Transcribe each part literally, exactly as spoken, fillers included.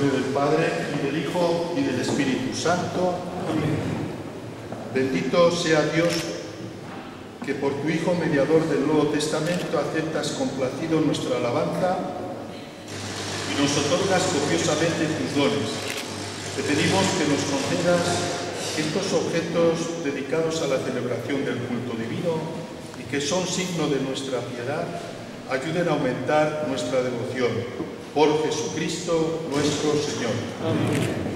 nombre del Padre, y del Hijo, y del Espíritu Santo. Amén. Bendito sea Dios, que por tu Hijo, mediador del Nuevo Testamento, aceptas complacido nuestra alabanza y nos otorgas copiosamente tus dones. Te pedimos que nos concedas estos objetos dedicados a la celebración del culto divino y que son signo de nuestra piedad, ayuden a aumentar nuestra devoción. Por Jesucristo nuestro Señor. Amén.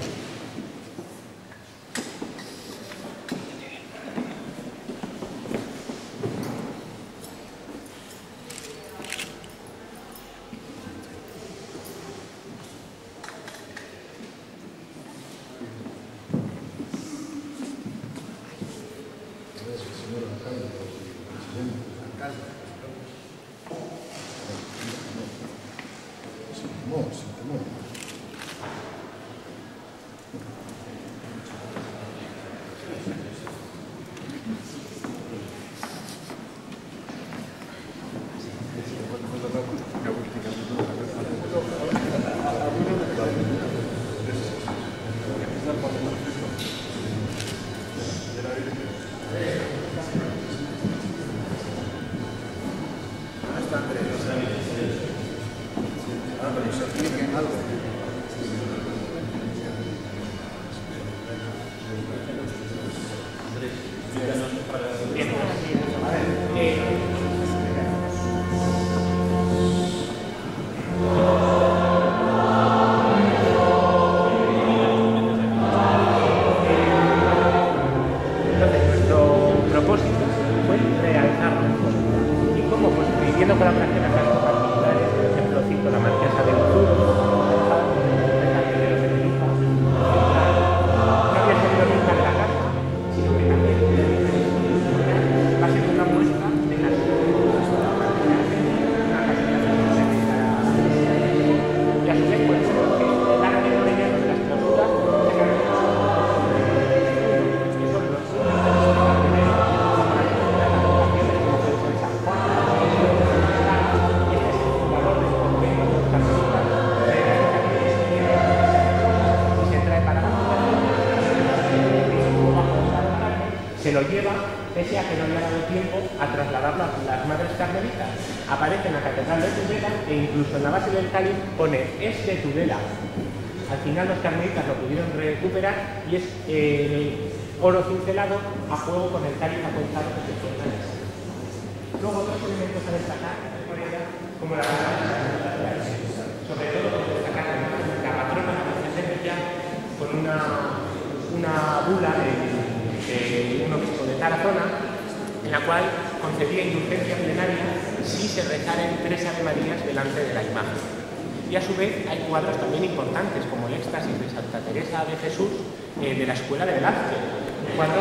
Lo lleva, pese a que no le ha dado tiempo, a trasladarlo a las madres carmelitas. Aparece en la catedral de Tudela e incluso en la base del cáliz pone "es de Tudela". Al final los carmelitas lo pudieron recuperar y es eh, oro cincelado a juego con el cáliz acolchado que se encuentra en el seno. Luego otros elementos a destacar, como la sobre todo destacar la patrona de la Virgen de Millán con una, una bula de de un obispo de Tarazona, en la cual concedía indulgencia plenaria si se rezaran tres Ave Marías delante de la imagen. Y a su vez hay cuadros también importantes, como el éxtasis de Santa Teresa de Jesús eh, de la Escuela de Velázquez, un cuadro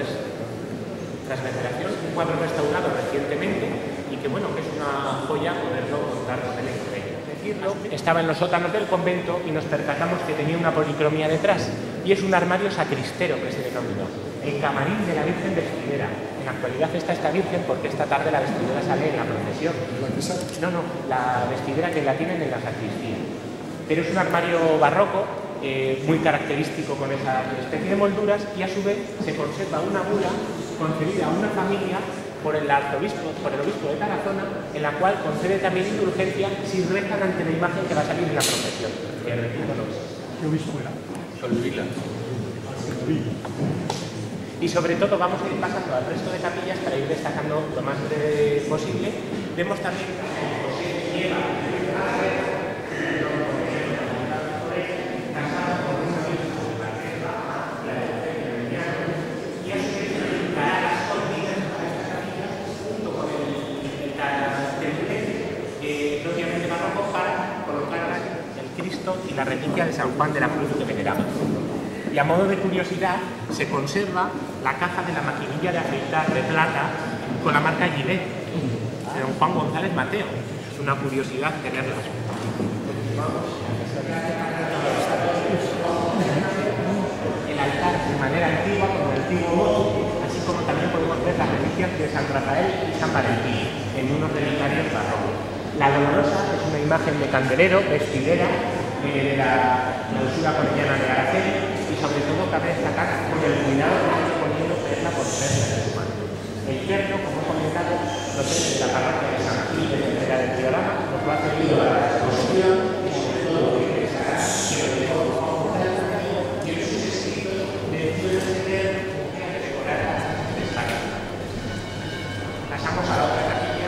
tras la operación, un cuadro restaurado recientemente y que bueno, que es una joya poderlo contar con el estreno. Decirlo, estaba en los sótanos del convento y nos percatamos que tenía una policromía detrás y es un armario sacristero que se denominó. El camarín de la Virgen Vestidera. En la actualidad está esta Virgen porque esta tarde la vestidera sale en la procesión. No, no, la vestidera que la tienen en la sacristía. Pero es un armario barroco, eh, muy característico con esa especie de molduras y a su vez se conserva una bula concedida a una familia por el arzobispo, por el obispo de Tarazona, en la cual concede también indulgencia si rezan ante la imagen que va a salir en la procesión. ¿Qué obispo era? Solvila. Y sobre todo vamos a ir pasando al resto de capillas para ir destacando lo más breve posible. Vemos también que José lleva casado con una virgen de la tierra, y a su vez para las columnas para estas capillas junto con el templete propiamente barroco para colocar el Cristo y la reliquia de San Juan de la Cruz que veneramos. Y a modo de curiosidad, se conserva la caja de la maquinilla de afeitar de plata con la marca Gillette, de don Juan González Mateo. Es una curiosidad tenerla. El altar de manera antigua, con el antiguo motu, así como también podemos ver las reliquias de San Rafael y San Valentín, en unos relicarios barrocos. La Dolorosa es una imagen de candelero, vestidera, eh, de la la usura corellana de Araceli y sobre todo cabe destacar por el cuidado que está poniendo perla por perla del humano. El yerno, como he comentado, lo sé de la parroquia de San Gil de Entrega del Diorama, nos lo ha servido para la exposición y sobre todo lo que estará que lo dejo y en sus escritos menciones de tener que decorar las destacadas. Pasamos a la otra capilla.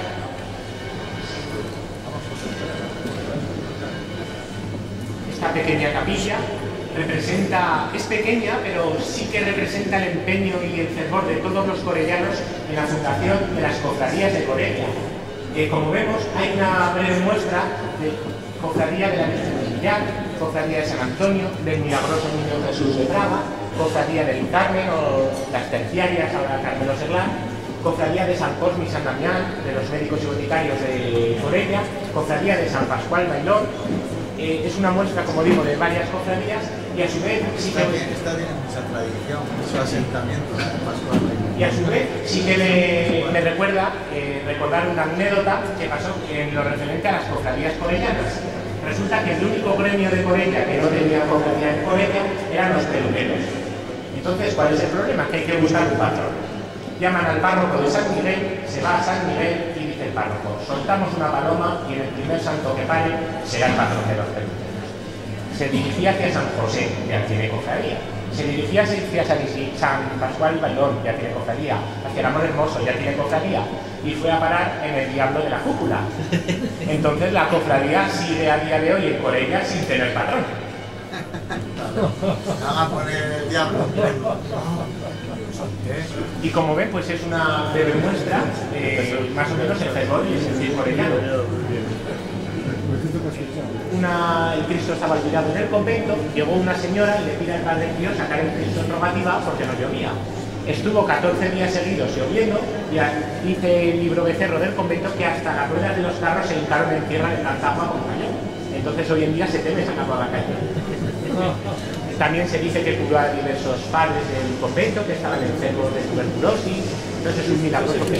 Esta pequeña capilla representa, es pequeña, pero sí que representa el empeño y el fervor de todos los corellanos en la fundación de las cofradías de Corella. Eh, como vemos, hay una breve muestra de cofradía de la Virgen del Millar, cofradía de San Antonio, del Milagroso Niño Jesús de Praga, cofradía del Carmen o las terciarias, ahora Carmelo Serlán, cofradía de San Cosme y San Damián, de los médicos y boticarios de Corella, cofradía de San Pascual Bailón. Eh, es una muestra, como digo, de varias cofradías y a su vez sí que... Esta tiene mucha tradición, su asentamiento, Pascual Bailón. Y a su vez sí que me, me recuerda eh, recordar una anécdota que pasó en lo referente a las cofradías corellanas. Resulta que el único gremio de Corella que no tenía cofradía en Corella eran los peluqueros. Entonces, ¿cuál es el problema? Que hay que buscar un patrón. Llaman al párroco de San Miguel, se va a San Miguel y dice el párroco: soltamos una paloma y en el primer santo que pare será el patrón de los peluqueros. Se dirigía hacia San José, ya tiene cofradía. Se dirigía hacia San, San Pascual Bailón, ya tiene cofradía. Hacia el Amor Hermoso, ya tiene cofradía. Y fue a parar en el Diablo de la Cúpula. Entonces la cofradía sigue a día de hoy en Corella sin tener patrón. Van a poner el diablo. Y como ven, pues es una breve muestra de más o menos el fervor y el sentir corellano. Una, el Cristo estaba olvidado en el convento, llegó una señora y le pide al Padre Pío sacar el Cristo en rogativa porque no llovía. Estuvo catorce días seguidos lloviendo y dice el libro Becerro del convento que hasta las ruedas de los carros se hincaron en tierra de tanta agua como cayó. Entonces hoy en día se teme sacarlo a la calle. También se dice que curó a diversos padres del convento que estaban enfermos de tuberculosis. Entonces es un milagro porque...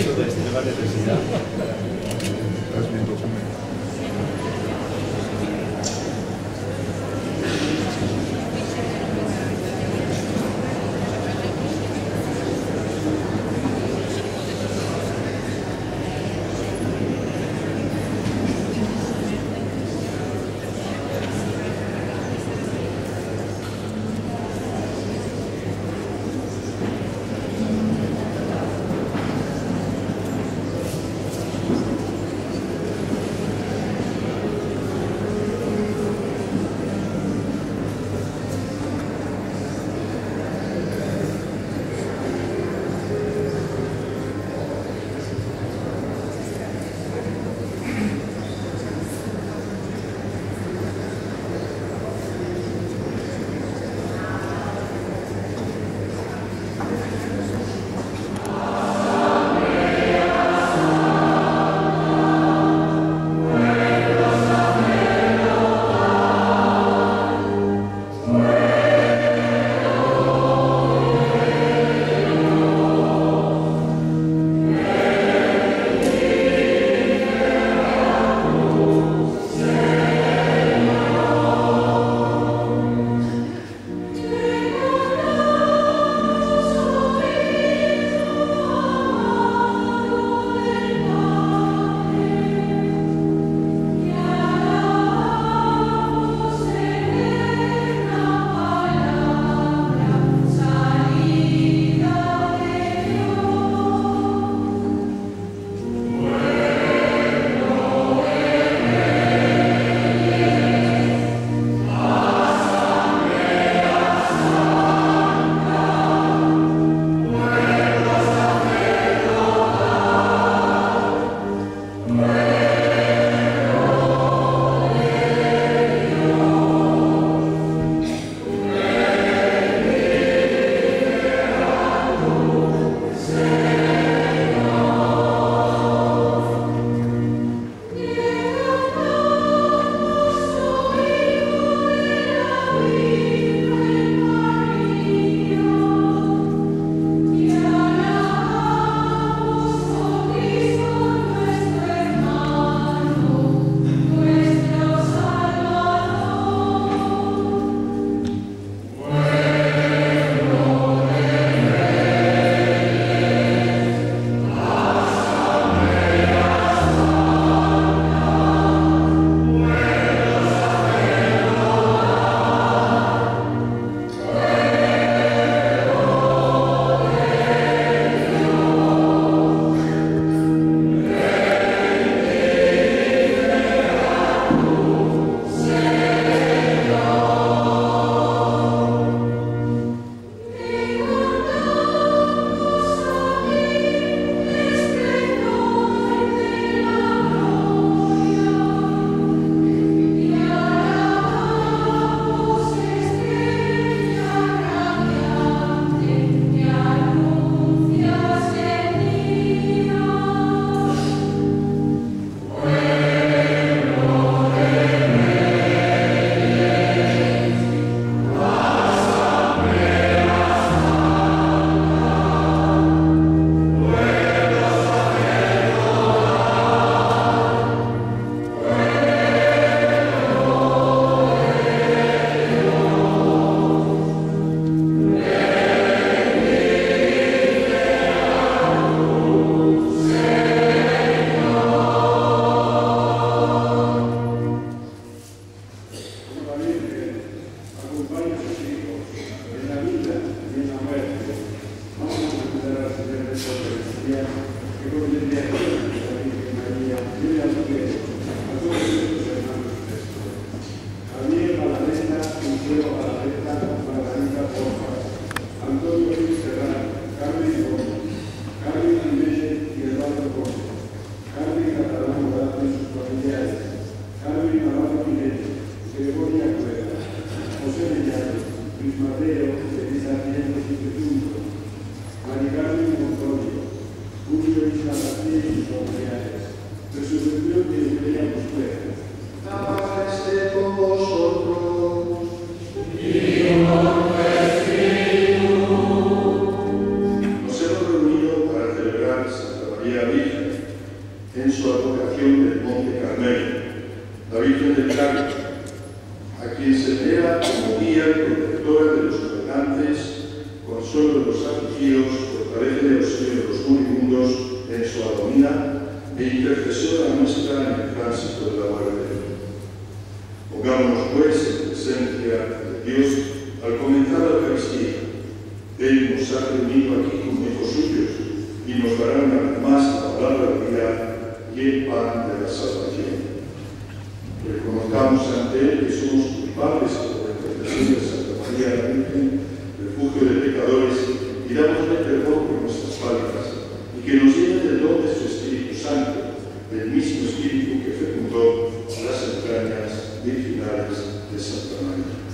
Mediato, Luis Mateo, Elisabeth Instituto, Maricardo y Montorio, Julio Isabel y Familiares, resurrección de Eugenia Mosquera. La paz esté con vosotros. Y con tu espíritu. Nos hemos reunido para celebrar Santa María Virgen en su advocación del Monte Carmelo, la Virgen del Carmen, a quien se venera como guía y protectora de los gobernantes, consuelo de los afligidos, fortalece de los hijos de los moribundos en su agonía e intercesora nuestra en el tránsito de la muerte. Pongámonos pues en presencia de Dios al comenzar la Eucaristía. Él nos ha reunido aquí como hijos suyos y nos dará una vez más la palabra de vida y el pan de la salvación. Reconozcamos ante Él que somos culpables por la intercesión de Santa María la Virgen, refugio de pecadores, y dámosle perdón por nuestras faltas, y que nos llene del don de su Espíritu Santo, del mismo Espíritu que fecundó las entrañas virginales de Santa María.